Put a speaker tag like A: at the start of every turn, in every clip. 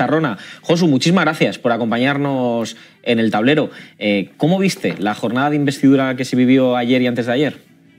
A: Estarrona. Josu, muchísimas gracias por acompañarnos en el tablero. ¿Cómo viste la jornada de investidura que se vivió ayer y antes de ayer?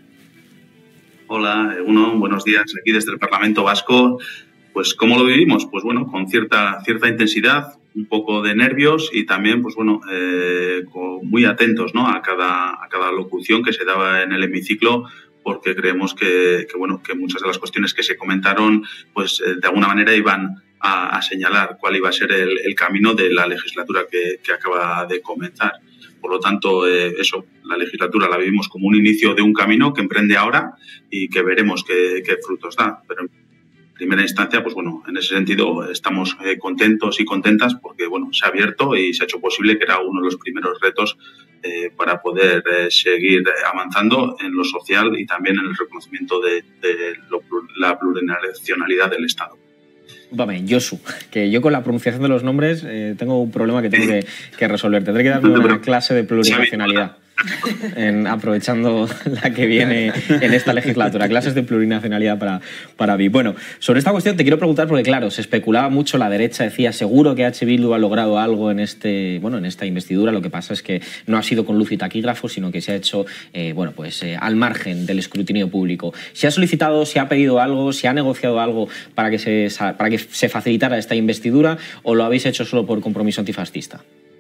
B: Hola, buenos días aquí desde el Parlamento Vasco. Pues ¿cómo lo vivimos? Pues bueno, con cierta intensidad, un poco de nervios y también, pues bueno, muy atentos, ¿no?, a cada locución que se daba en el hemiciclo, porque creemos que muchas de las cuestiones que se comentaron, pues de alguna manera iban a señalar cuál iba a ser el camino de la legislatura que acaba de comenzar. Por lo tanto, la legislatura la vivimos como un inicio de un camino que emprende ahora y que veremos qué frutos da. Pero en primera instancia, pues bueno, en ese sentido estamos contentos y contentas porque bueno, se ha abierto y se ha hecho posible, que era uno de los primeros retos para poder seguir avanzando en lo social y también en el reconocimiento de la plurinacionalidad del Estado.
A: Discúlpame, Josu, que yo con la pronunciación de los nombres tengo un problema que tengo que resolver. Tendré que darme una clase de plurinacionalidad. Aprovechando la que viene en esta legislatura, clases de plurinacionalidad para mí. Bueno, sobre esta cuestión te quiero preguntar porque, claro, se especulaba mucho, la derecha decía seguro que Bildu ha logrado algo en esta investidura. Lo que pasa es que no ha sido con luz y taquígrafo, sino que se ha hecho al margen del escrutinio público. ¿Se ha solicitado, se ha pedido algo, se ha negociado algo para que se facilitara esta investidura o lo habéis hecho solo por compromiso antifascista?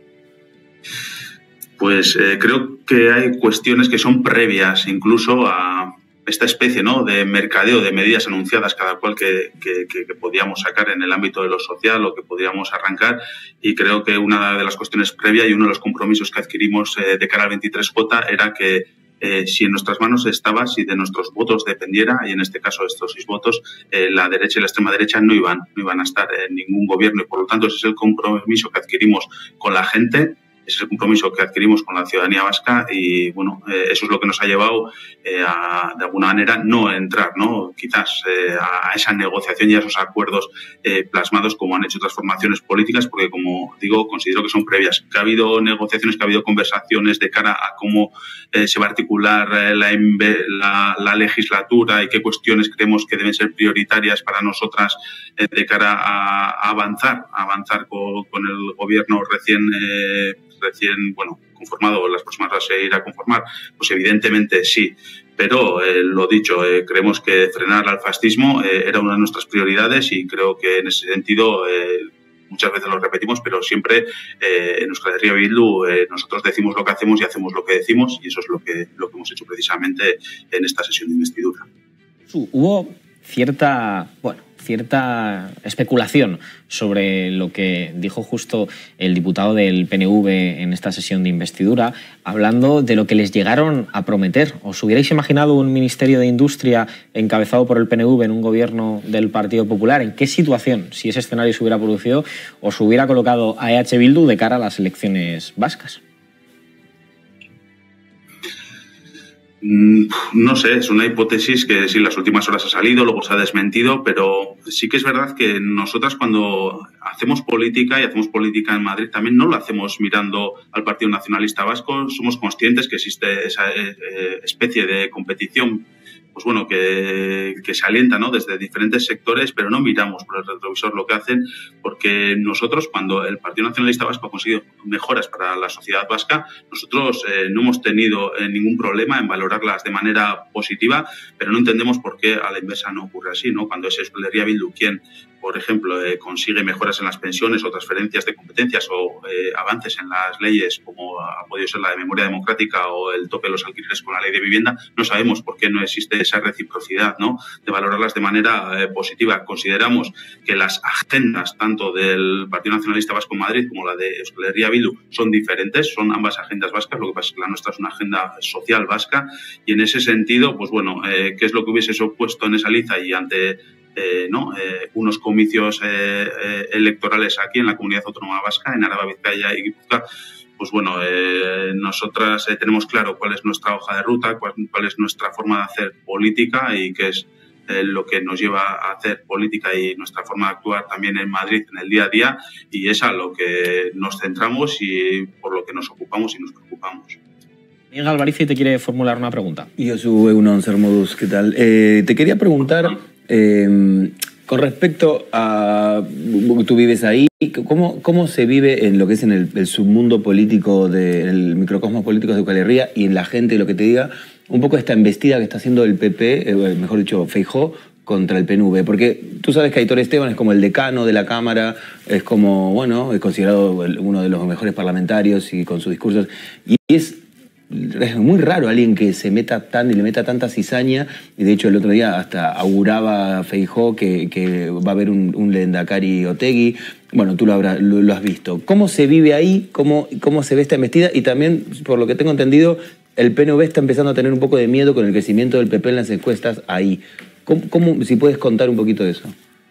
B: Pues creo que hay cuestiones que son previas incluso a esta especie, ¿no?, de mercadeo de medidas anunciadas cada cual que podíamos sacar en el ámbito de lo social o que podíamos arrancar, y creo que una de las cuestiones previas y uno de los compromisos que adquirimos de cara al 23J era que si en nuestras manos estaba, si de nuestros votos dependiera, y en este caso estos 6 votos, la derecha y la extrema derecha no iban a estar en ningún gobierno, y por lo tanto ese es el compromiso que adquirimos con la gente. Ese es el compromiso que adquirimos con la ciudadanía vasca y, bueno, eso es lo que nos ha llevado de alguna manera, no entrar, ¿no?, quizás a esa negociación y a esos acuerdos plasmados como han hecho otras formaciones políticas, porque, como digo, considero que son previas. Que ha habido negociaciones, que ha habido conversaciones de cara a cómo se va a articular la legislatura y qué cuestiones creemos que deben ser prioritarias para nosotras de cara a avanzar con el gobierno recién conformado, las próximas horas se irá a conformar, pues evidentemente sí. Pero lo dicho, creemos que frenar al fascismo era una de nuestras prioridades y creo que en ese sentido muchas veces lo repetimos, pero siempre en Euskal Herria Bildu nosotros decimos lo que hacemos y hacemos lo que decimos, y eso es lo que hemos hecho precisamente en esta sesión de investidura.
A: Hubo cierta especulación sobre lo que dijo justo el diputado del PNV en esta sesión de investidura, hablando de lo que les llegaron a prometer. ¿Os hubierais imaginado un Ministerio de Industria encabezado por el PNV en un gobierno del Partido Popular? ¿En qué situación, si ese escenario se hubiera producido, os hubiera colocado a Bildu de cara a las elecciones vascas?
B: No sé, es una hipótesis que sí, en las últimas horas ha salido, luego se ha desmentido, pero sí que es verdad que nosotras cuando hacemos política, y hacemos política en Madrid también, no lo hacemos mirando al Partido Nacionalista Vasco. Somos conscientes que existe esa especie de competición, pues bueno, que se alienta, ¿no?, desde diferentes sectores, pero no miramos por el retrovisor lo que hacen, porque nosotros, cuando el Partido Nacionalista Vasco ha conseguido mejoras para la sociedad vasca, nosotros no hemos tenido ningún problema en valorarlas de manera positiva, pero no entendemos por qué a la inversa no ocurre así, ¿no? Cuando es Euskal Herria Bildu quien, por ejemplo, consigue mejoras en las pensiones o transferencias de competencias o avances en las leyes, como ha podido ser la de memoria democrática o el tope de los alquileres con la ley de vivienda, no sabemos por qué no existe esa reciprocidad, ¿no?, de valorarlas de manera positiva. Consideramos que las agendas tanto del Partido Nacionalista Vasco en Madrid como la de Euskal Herria Bildu son diferentes, son ambas agendas vascas, lo que pasa es que la nuestra es una agenda social vasca, y en ese sentido, pues bueno, ¿qué es lo que hubiese supuesto en esa liza y ante unos comicios electorales aquí en la Comunidad Autónoma Vasca, en Araba, Vizcaya y Guipúzcoa? Pues bueno, nosotras tenemos claro cuál es nuestra hoja de ruta, cuál es nuestra forma de hacer política y qué es lo que nos lleva a hacer política y nuestra forma de actuar también en Madrid en el día a día, y es a lo que nos centramos y por lo que nos ocupamos y nos preocupamos.
A: Miguel Alvarici te quiere formular una pregunta.
C: Josu Egunon Sermodus, ¿qué tal? Te quería preguntar, Con respecto a... Tú vives ahí, ¿cómo se vive en lo que es en el submundo político, el microcosmos político de Euskal Herria y en la gente, lo que te diga, un poco esta embestida que está haciendo el PP, mejor dicho, Feijóo, contra el PNV? Porque tú sabes que Aitor Esteban es como el decano de la Cámara, es como, bueno, es considerado uno de los mejores parlamentarios y con sus discursos, y es muy raro alguien que se meta y le meta tanta cizaña, y de hecho el otro día hasta auguraba Feijóo que va a haber un Lehendakari Otegi. Bueno, tú lo has visto. ¿Cómo se vive ahí? ¿Cómo se ve esta embestida? Y también, por lo que tengo entendido, el PNV está empezando a tener un poco de miedo con el crecimiento del PP en las encuestas ahí. Si puedes contar un poquito de eso.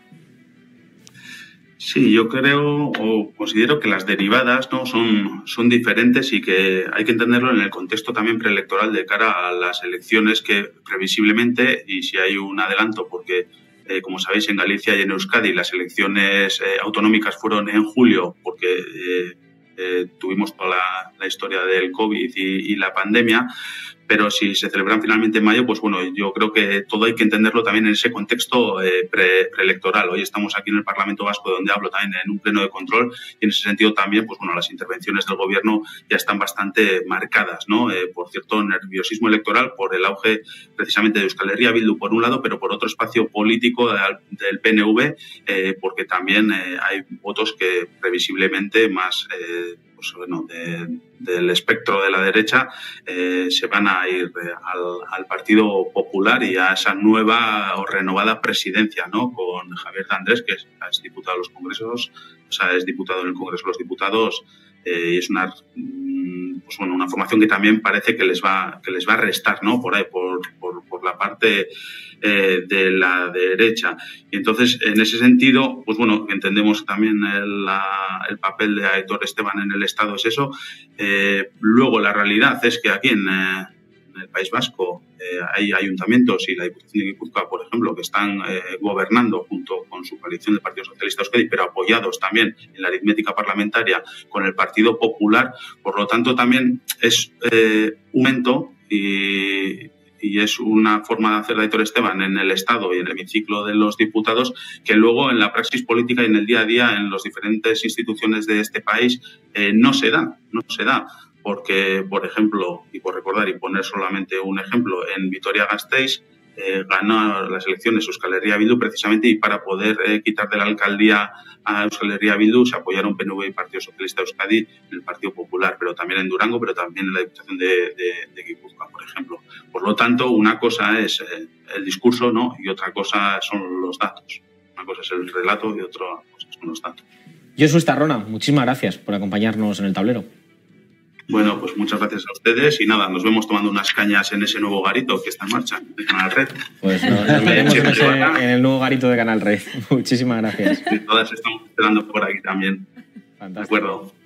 B: Sí, yo creo o considero que las derivadas, ¿no?, son diferentes y que hay que entenderlo en el contexto también preelectoral de cara a las elecciones que previsiblemente, y si hay un adelanto, porque como sabéis en Galicia y en Euskadi las elecciones autonómicas fueron en julio porque tuvimos toda la historia del COVID y la pandemia. Pero si se celebran finalmente en mayo, pues bueno, yo creo que todo hay que entenderlo también en ese contexto preelectoral. Hoy estamos aquí en el Parlamento Vasco, donde hablo también en un pleno de control, y en ese sentido también, pues bueno, las intervenciones del Gobierno ya están bastante marcadas, ¿no? Por cierto, nerviosismo electoral por el auge precisamente de Euskal Herria Bildu por un lado, pero por otro espacio político del PNV, porque también hay votos que previsiblemente más... pues bueno, del espectro de la derecha se van a ir al Partido Popular y a esa nueva o renovada presidencia, ¿no?, con Javier de Andrés, que es diputado de los Congresos, o sea, es diputado en el Congreso de los Diputados, y es una, pues bueno, una formación que también parece que les va a restar, ¿no?, por ahí, por la parte de la derecha. Y entonces, en ese sentido, pues bueno, entendemos también el papel de Aitor Esteban en el Estado es eso. Luego, la realidad es que aquí en el País Vasco hay ayuntamientos y la Diputación de Guipúzcoa, por ejemplo, que están gobernando junto con su coalición del Partido Socialista Euskadi, pero apoyados también en la aritmética parlamentaria con el Partido Popular. Por lo tanto, también es un momento y es una forma de hacer de Aitor Esteban en el Estado y en el hemiciclo de los diputados que luego en la praxis política y en el día a día en las diferentes instituciones de este país no se da. Porque, por ejemplo, y por recordar y poner solamente un ejemplo, en Vitoria-Gasteiz ganó las elecciones Euskal Herria Bildu precisamente, y para poder quitar de la alcaldía a Euskal Herria Bildu se apoyaron PNV y Partido Socialista Euskadi en el Partido Popular, pero también en Durango, pero también en la Diputación de Guipúzcoa, por ejemplo. Por lo tanto, una cosa es el discurso, ¿no?, y otra cosa son los datos. Una cosa es el relato y otra cosa son los datos.
A: Josu Estarrona, muchísimas gracias por acompañarnos en el tablero.
B: Bueno, pues muchas gracias a ustedes y nada, nos vemos tomando unas cañas en ese nuevo garito que está en marcha de Canal Red.
A: Pues nos veremos en el nuevo garito de Canal Red. Muchísimas gracias.
B: Sí, todas estamos esperando por aquí también.
A: Fantástico.
B: De acuerdo.